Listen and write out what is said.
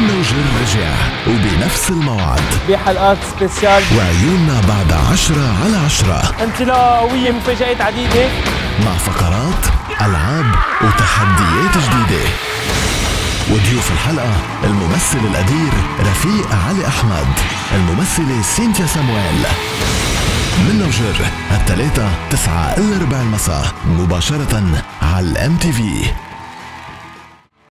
منه وجر رجع وبنفس الموعد بحلقات سبيسيال وعيوننا بعد 10/10. انطلاقة قوية، مفاجآت عديدة مع فقرات ألعاب وتحديات جديدة. وضيوف الحلقة الممثل القدير رفيق علي أحمد، الممثلة سينتيا سامويل. منه وجر الثلاثة 9 إلا ربع المساء مباشرة على الMTV.